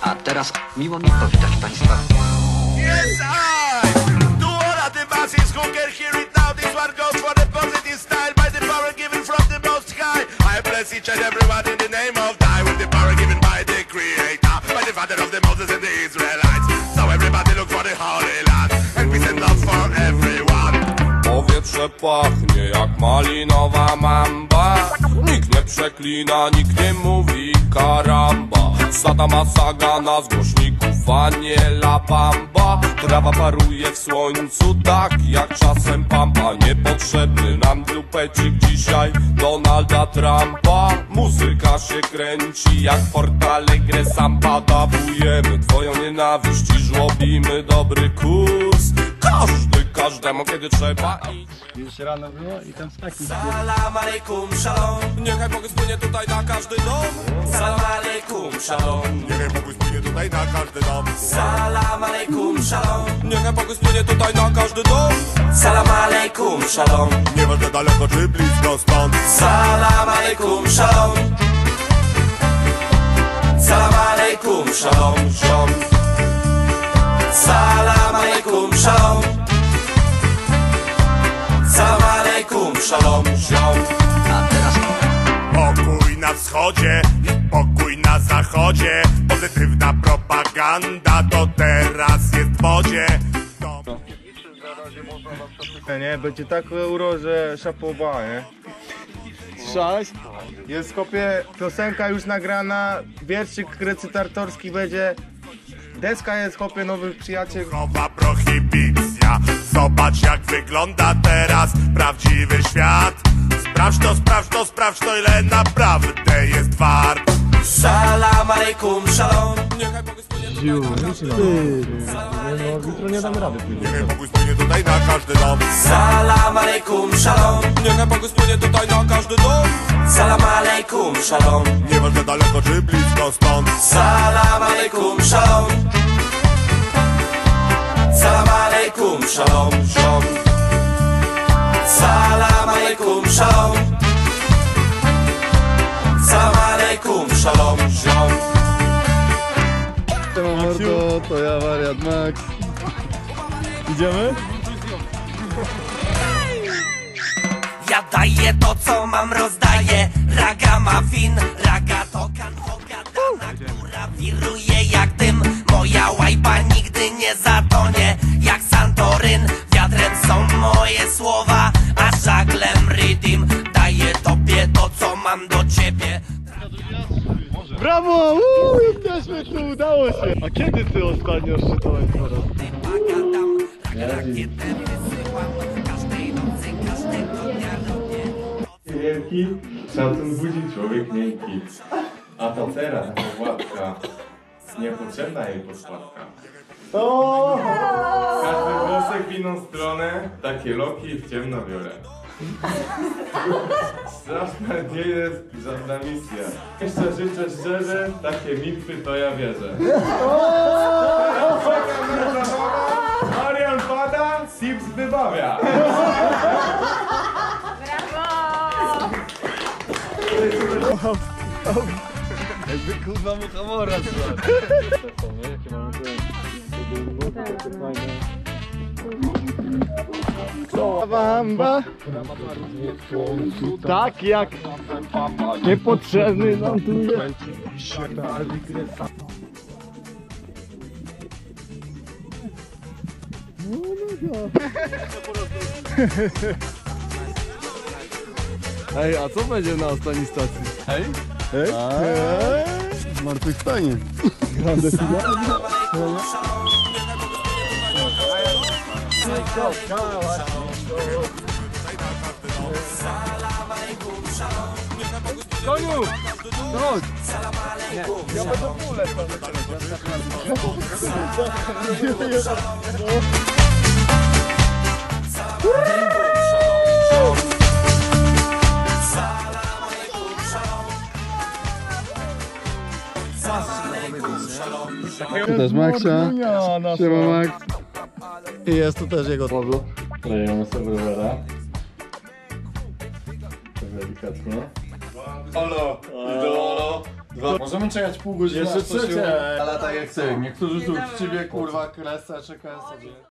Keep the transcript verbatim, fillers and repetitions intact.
A teraz miło mi powitać Państwa. Yes, I do all of the masses who can hear it now. This one goes for the positive style by the power given from the Most High. I bless each and everyone in the name of Thy with the power given by the Creator, by the Father of the Moses and the Israelites. So everybody look for the Holy Land and peace and love for everyone. Powietrze pachnie jak malinowa mamba. Nikt nie przeklina, nikt nie mówi karamba. Sadama saga na z głośników Aniela Bamba. Trawa paruje w słońcu tak jak czasem pampa. Niepotrzebny nam dupecik dzisiaj Donalda Trumpa. Muzyka się kręci jak w portale grę sam padawujemy twoją nienawiść i żłobimy dobry kurs. Każdy każdemu kiedy trzeba i... Już rano było i tam taki. Salam alejkum shalom. Niechaj Bóg spłynie tutaj na każdy dom. Salam alejkum shalom. Niechaj Bóg spłynie tutaj na każdy dom. Salam alejkum shalom. Niechaj Bóg spłynie tutaj na każdy dom. Salam alejkum shalom. Nieważne daleko czy blisko stąd. Salam alejkum shalom. Salam alejkum shalom, shalom. Salam alejkum shalom. Salam alejkum shalom, shalom. A teraz Pokój na wschodzie i pokój na zachodzie. Pozytywna propaganda to teraz jest w modzie. Nie, będzie tak euro, że szapoba, nie? Słyszałeś? Jest kopie piosenka już nagrana, wierszyk recytatorski będzie. Deska jest chłopie nowych przyjaciół. Nowa prohibicja. Zobacz jak wygląda teraz prawdziwy świat. Sprawdź to, sprawdź to, sprawdź to ile naprawdę jest wart. Salam alejkum shalom. Niechaj Bóg spłynie tutaj na każdy dom. No jutro nie damy rady pójść. Niechaj Bóg spłynie tutaj na każdy dom. Salam alejkum shalom. Niechaj Bóg spłynie tutaj na każdy dom. Salam alejkum shalom. Nieważne daleko czy blisko stąd. Salam alejkum shalom. Salam alejkum shalom, shalom. Salam alejkum shalom. Salam alejkum shalom, shalom. Mordo, to ja wariat Max. Idziemy? Ja daję to co mam, rozdaję. Raga muffin, raga to kanwogadana, która wiruje jak dym. Moja łajba nigdy nie zatonie jak Santoryn. Wiatrem są moje słowa, a żaglem rydim. Daję tobie to co mam do ciebie. Brawo! Uuu, jesteśmy tu, udało się! A kiedy ty ostatnio szczytałeś teraz? Pogadam, rakietę wysyłam. Każdej nocy, każdego dnia robię. Wielki, szacun budzi człowiek miękki. A ta cera, Władka, niepotrzebna jej posładka. O! Każdy włosek w inną stronę, takie loki w ciemno biorę. Straszna nie jest żadna misja. Jeszcze życzę szczerze, takie mitwy to ja wierzę. Marian pada, Sips wybawia. Jakby kurwa mu hamora zła. Jakie mamy tu Bamba. Tak jak niepotrzebny nam tu jest. Ej, a co będzie na ostatniej stacji? Hej? Hej? Zmartwychwstanie. Grande finale. Koniu! Chodź! Nie, ja będę w ogóle też Maxa. Siema Max. I jest tu też jego tłogu. Dajemy sobie rowera. Delikatnie. Olo! Idolo! Możemy czekać pół godziny. Jeszcze aż to się- trzecie. Ale tak jak ty, niektórzy tu uczciwie kurwa kresę czekają sobie.